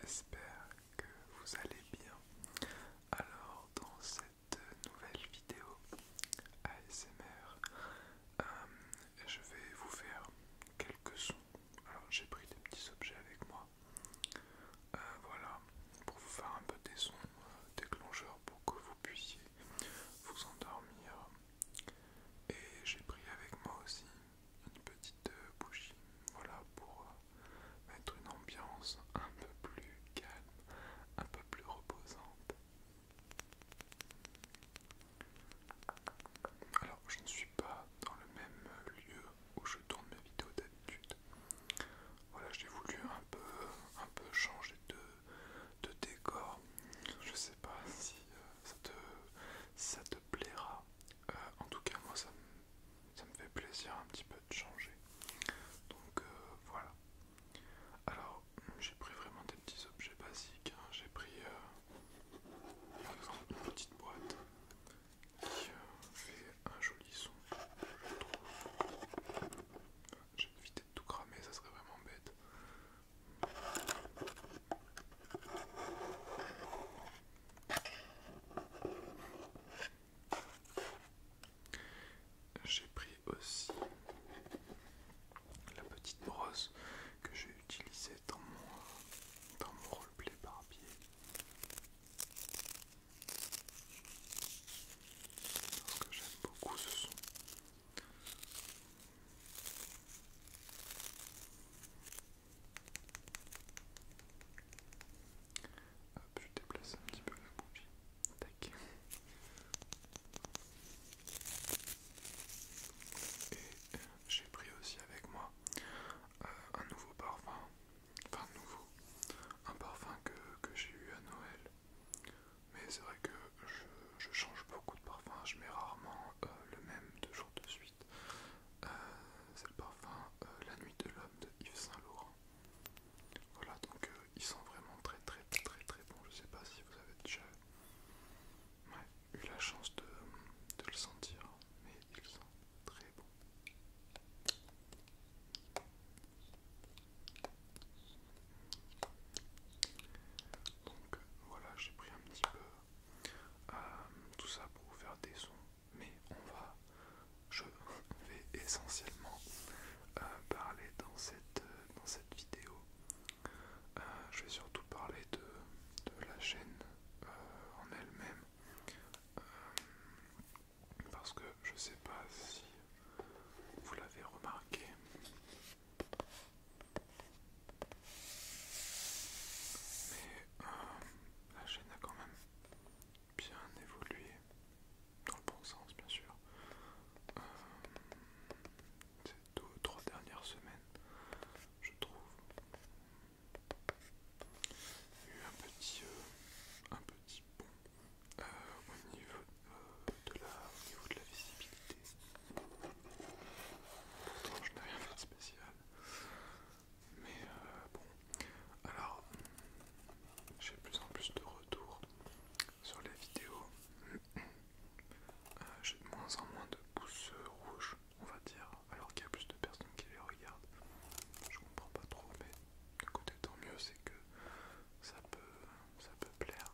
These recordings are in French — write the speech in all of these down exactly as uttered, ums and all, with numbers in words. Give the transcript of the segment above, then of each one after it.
j'espère que vous allez bien. Alors dans cette nouvelle vidéo A S M R, euh, je vais vous faire quelques sons. Alors j'ai pris des petits objets avec moi, euh, voilà, pour vous faire un peu des sons euh, déclencheurs pour que vous puissiez vous endormir. Et j'ai pris avec moi aussi une petite euh, bougie, voilà, pour euh, mettre une ambiance un peu plus calme, un peu plus reposante. Alors je ne suis pas dans le même lieu où je tourne mes vidéos d'habitude. Voilà, j'ai voulu un peu, un peu changer de, de décor. Je sais pas si euh, ça te, si ça te plaira. Euh, en tout cas moi ça me, ça me fait plaisir un petit peu de changer. Donc euh, voilà. Alors j'ai pris vraiment des petits objets basiques, hein. J'ai pris euh, par exemple une petite boîte qui euh, fait un joli son, je trouve. J'ai évité de tout cramer, ça serait vraiment bête. J'ai pris aussi la petite brosse que j'ai utilisée dans mon, dans mon roleplay barbier. Parce que j'aime beaucoup ce son. Hop, je déplace un petit peu la bougie. Tac. Et euh, j'ai pris aussi avec moi euh, un nouveau parfum. Enfin nouveau. Un parfum que, que j'ai eu à Noël. Mais c'est vrai que je, je change beaucoup de parfums. Je mets rarement euh, le même deux jours de suite. Euh, c'est le parfum euh, La Nuit de l'Homme de Yves Saint Laurent. Voilà, donc euh, ils sont vraiment très très très très bons. Je sais pas si vous avez déjà ouais, eu la chance de, de le sentir, mais ils sont très bons. Donc euh, voilà, j'ai pris un petit peu euh, tout ça pour vous faire des sons, mais on va, je vais essentiellement euh, parler dans cette, euh, dans cette vidéo. Euh, je vais surtout parler de, de la chaîne euh, en elle-même, euh, parce que je sais pas si vous l'avez remarqué, mais euh, la chaîne a quand même bien évolué, dans le bon sens bien sûr, euh, ces deux ou trois dernières semaines, je trouve. Il y a eu un petit, euh, un petit bond euh, au niveau, euh, de la, au niveau de la visibilité. Pourtant je n'ai rien fait de spécial. Mais euh, bon, alors j'ai de plus en plus de retours sur les vidéos. Euh, j'ai de moins en moins de pouces rouges, on va dire, alors qu'il y a plus de personnes qui les regardent. Je comprends pas trop, mais d'un côté tant mieux, c'est que ça peut, ça peut plaire.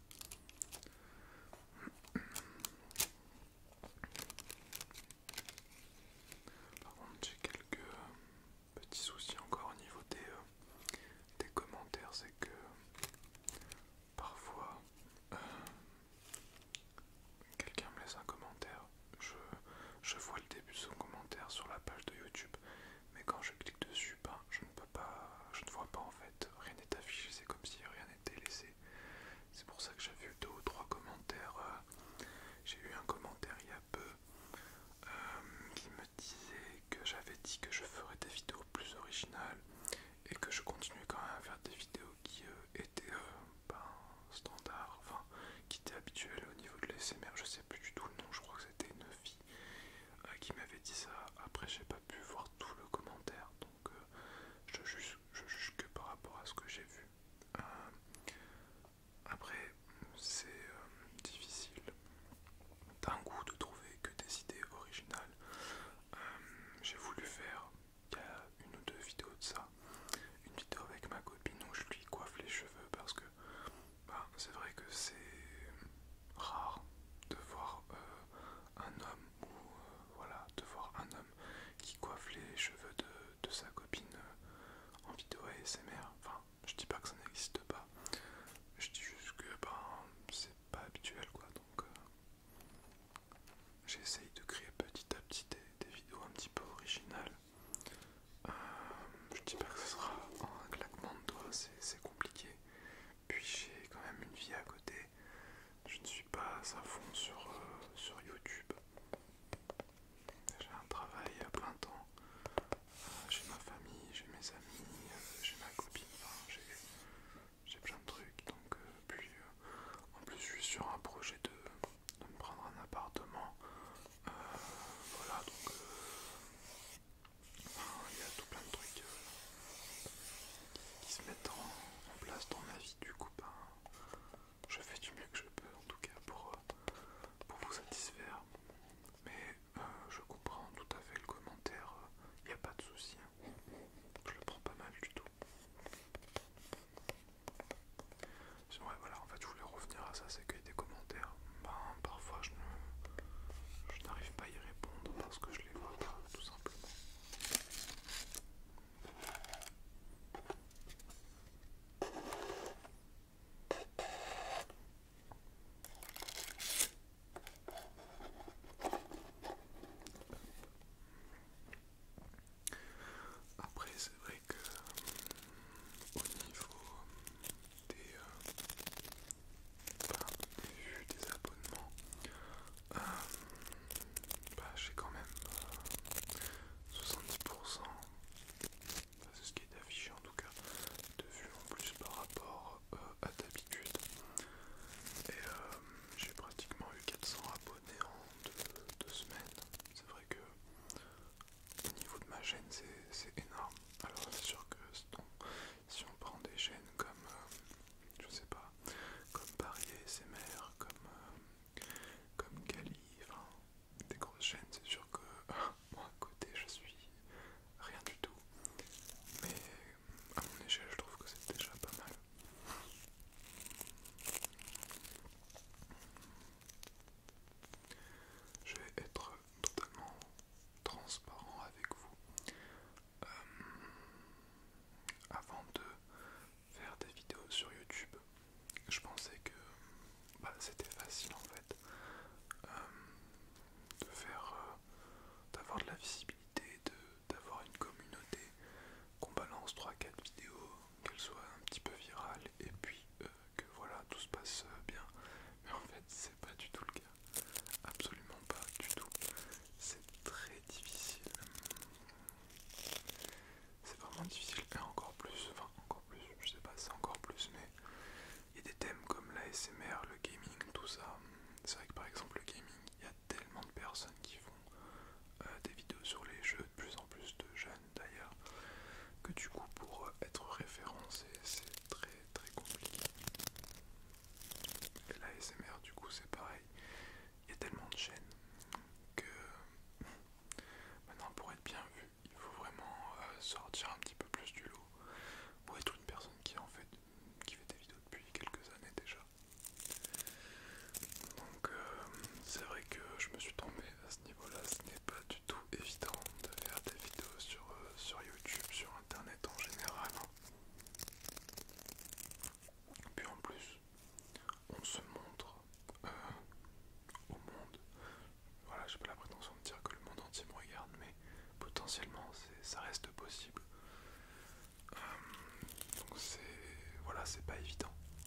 Par contre, j'ai quelques euh, petits soucis encore au niveau des, euh, des commentaires, c'est que parfois euh, quelqu'un me laisse un commentaire, je, je vois le début de son commentaire sur la page de YouTube, mais quand je clique dessus, ben, je ne peux pas, je ne vois pas en fait, rien n'est affiché, c'est comme si rien n'était laissé. C'est pour ça que j'ai vu deux ou trois commentaires. Euh, j'ai eu un commentaire il y a peu euh, qui me disait que j'avais dit que je ferais des vidéos plus originales et que je continuais quand même à faire des vidéos qui euh, étaient euh, ben, standards, enfin qui étaient habituelles au niveau de l'A S M R. Je sais plus du tout le nom, je crois que c'était une fille euh, qui m'avait dit ça. Après j'ai pas pu voir tout le commentaire, donc euh, je, juge, je juge que par rapport à ce que j'ai vu. Euh, après c'est euh, difficile d'un goût de trouver que des idées originales. Euh, j'ai voulu faire il y a une ou deux vidéos de ça se mettre en, en place dans ma vie. Du coup, ben, je fais du mieux que je peux en tout cas pour, euh, pour vous satisfaire. Mais euh, je comprends tout à fait le commentaire, il n'y a pas de souci, hein. Je le prends pas mal du tout. Sinon, ouais, voilà, en fait, je voulais revenir à ça, c'est qu'il y a des commentaires, ben, parfois je ne je n'arrive pas à y répondre parce que je les vois pas, tout simplement. Après, c'est vrai que au niveau des, euh, ben, des vues, des abonnements, euh, bah, j'ai quand même euh, soixante-dix pour cent, bah, c'est ce qui est affiché en tout cas, de vues en plus par rapport euh, à d'habitude. Et euh, j'ai pratiquement eu quatre cents abonnés en deux, deux semaines. C'est vrai que au niveau de ma chaîne, c'est énorme. Alors c'est sûr que si on prend des chaînes comme, euh, je sais pas, comme Paris A S M R, comme, euh, comme Kali, enfin des grosses chaînes, c'est sûr que moi à côté je suis rien du tout. Mais à mon échelle, je trouve que c'est déjà pas mal. Je vais être totalement transparent avec vous. Euh, avant de faire des vidéos sur YouTube, je pensais que bah, c'était facile en fait euh, de faire, euh, d'avoir de la visibilité, de d'avoir une communauté, qu'on balance trois quatre vidéos, qu'elles soient un petit peu virales et puis euh, que voilà tout se passe euh, bien. Mais en fait c'est pas du tout le cas, absolument pas du tout. C'est très difficile, c'est vraiment difficile et encore plus, enfin encore plus, je sais pas si c'est encore plus, mais il y a des thèmes comme l'A S M R, le gaming, tout ça. C'est vrai que par exemple le gaming, il y a tellement de personnes qui font euh, des vidéos sur les jeux, de plus en plus de jeunes d'ailleurs, que du coup pour euh, être référencé c'est très très compliqué. Et l'A S M R du coup c'est pareil, il y a tellement de chaînes que maintenant pour être bien vu il faut vraiment euh, sortir un petit peu plus du lot, ou être une personne qui en fait qui fait des vidéos depuis quelques années déjà. Donc euh, c'est vrai que je me suis tombé à ce niveau-là, ce n'est pas du tout évident de faire des vidéos sur, euh, sur YouTube, sur internet en général. Puis en plus, on se montre euh, au monde. Voilà, j'ai pas la prétention de dire que le monde entier me regarde, mais potentiellement ça reste possible. Euh, donc c'est voilà, c'est pas évident.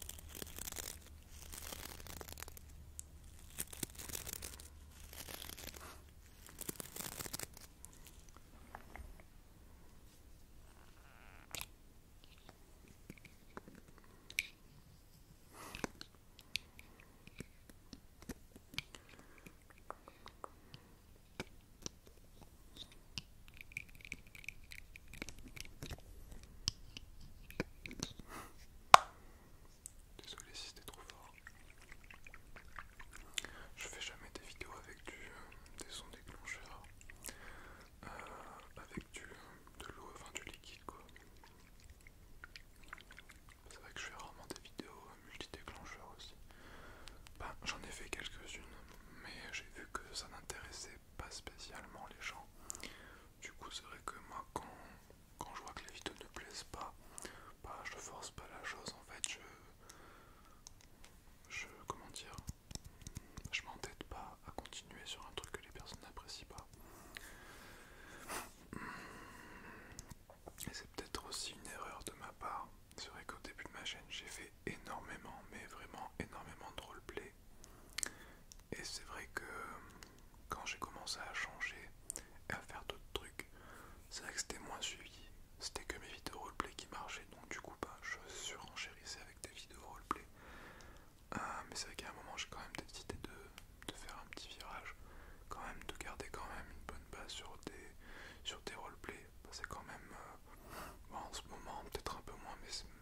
Désolé si c'était trop fort. Je fais jamais des vidéos avec du, euh, des sons déclencheurs, euh, avec du, de l'eau, enfin du liquide quoi. C'est vrai que je fais rarement des vidéos multi-déclencheurs aussi. Ben, j'en ai fait quelques-unes, mais j'ai vu que ça n'intéressait pas spécialement les gens. Du coup, c'est vrai que moi, quand, quand je vois que les vidéos ne plaisent pas, bah, je force pas la chose en fait. Je, je comment dire, je m'entête pas à continuer sur un truc que les personnes n'apprécient pas. Et c'est peut-être aussi une erreur de ma part. C'est vrai qu'au début de ma chaîne, j'ai fait énormément, mais vraiment énormément de roleplay. Et c'est vrai que quand j'ai commencé à changer et à faire d'autres trucs, c'est vrai que c'était moins suivi. C'était que mes vidéos roleplay qui marchaient, donc du coup bah, je surenchérissais avec des vidéos roleplay. Euh, mais c'est vrai qu'à un moment j'ai quand même décidé de, de faire un petit virage, quand même de garder quand même une bonne base sur des, sur des roleplays. Bah, c'est quand même, euh, bon, en ce moment peut-être un peu moins, mais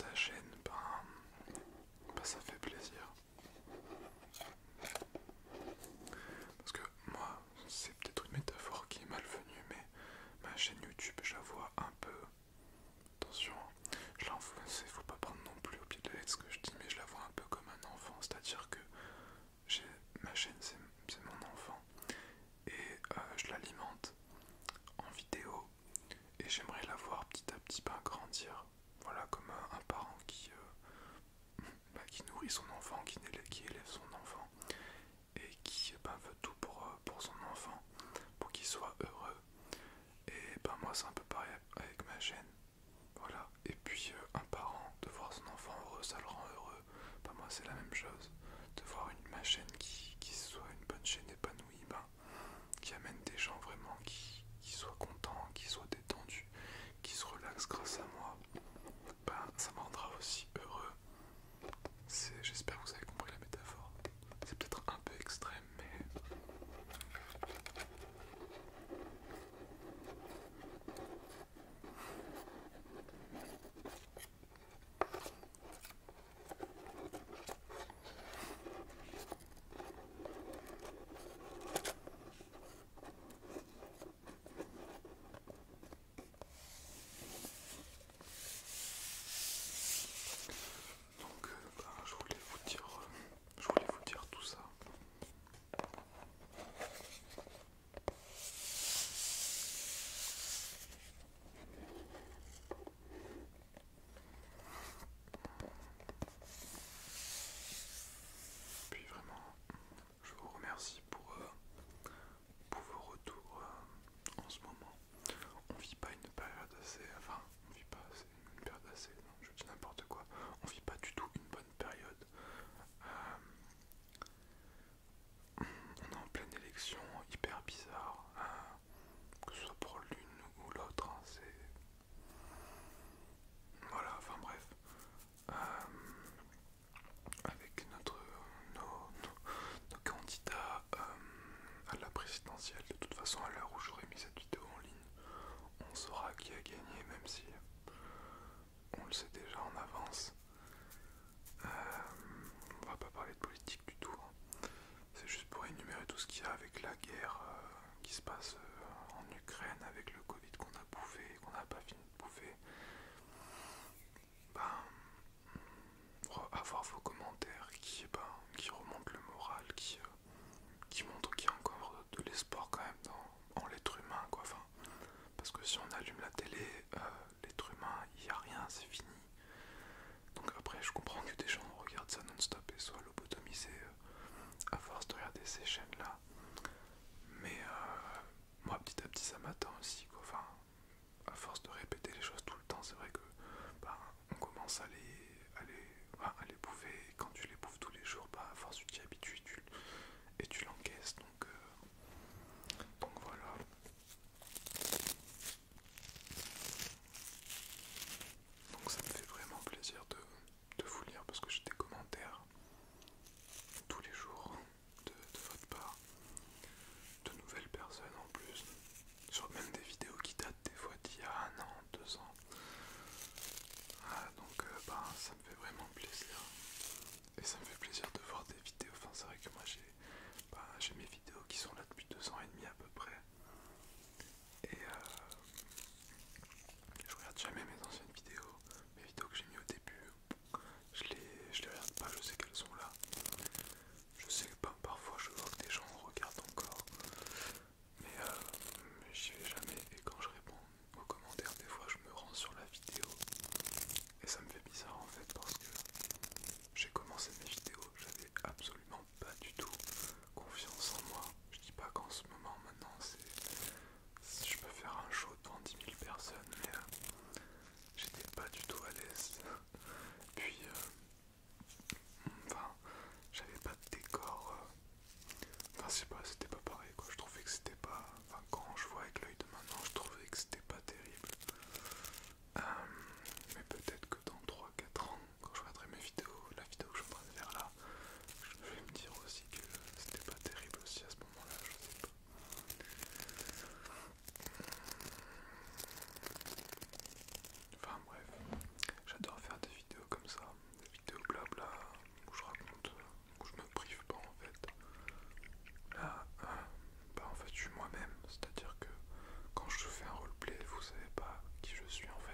sa chaîne, ben, ben ça fait plaisir. Parce que moi, c'est peut-être une métaphore qui est malvenue, mais ma chaîne YouTube, je la vois un peu. Attention, je la il faut pas prendre non plus au pied de la lettre ce que je dis, mais je la vois un peu comme un enfant, c'est-à-dire que j'ai ma chaîne, c'est mon enfant, et euh, je l'alimente en vidéo, et j'aimerais la voir petit à petit ben, grandir, voilà, comme un, un parent qui, euh, bah, qui nourrit son enfant, qui élève, qui élève son enfant, et qui ben, veut tout pour, euh, pour son enfant, pour qu'il soit heureux. Et ben moi c'est un peu pareil avec ma chaîne. Voilà, et puis euh, un parent, de voir son enfant heureux, ça le rend heureux. Bah moi c'est la même chose, de voir une, ma chaîne qui, qui soit une bonne chaîne épanouie, bah, qui amène des gens vraiment qui, qui soient contents, qui soient détendus, qui se relaxent grâce à moi, bah ça me rendra aussi heureux. J'espère que vous avez compris la métaphore. C'est peut-être un peu extrême, mais... Donc, euh, bah, je voulais vous dire, euh, je voulais vous dire tout ça. Puis vraiment, je vous remercie pour, euh, pour vos retours euh, en ce moment. On vit pas une période assez, enfin, on vit pas assez, une période assez, non, je dis n'importe quoi. On vit pas du tout une bonne période. Euh, on est en pleine élection, hyper bizarre, hein, que ce soit pour l'une ou l'autre, hein, c'est... Voilà, enfin bref. Euh, avec notre, nos, nos, nos candidats euh, à la présidentielle, de toute façon à l'heure où j'aurai mis cette vidéo en ligne, on saura qui a gagné, même si on le sait déjà en avance. Euh, on va pas parler de politique du tout, hein. C'est juste pour énumérer tout ce qu'il y a avec la guerre euh, qui se passe euh, en Ukraine, avec le Covid qu'on a bouffé et qu'on n'a pas fini de bouffer. Ben, avoir vos commentaires qui, ben, qui remontent le moral, qui, euh, qui montrent qu'il y a encore de l'espoir quand même dans, en l'être humain, quoi. Enfin, parce que si on allume la télé, euh, l'être humain, il n'y a rien, c'est fini. Donc après, je comprends que des gens regardent ça non-stop et soient lobotomisés euh, à force de regarder ces chaînes-là. Mais euh, moi, petit à petit, ça m'atteint aussi, quoi. Enfin, à force de répéter les choses tout le temps, c'est vrai que bah, on commence à les, à, les, bah, à les bouffer. Et quand tu les bouffes tous les jours, bah, à force tu t'y habitues tu, et tu l'encaisses. Donc, euh, donc voilà. Donc ça me fait vraiment plaisir de, de vous lire parce que j'ai des commentaires tous les jours de, de votre part. vous savez pas qui je suis en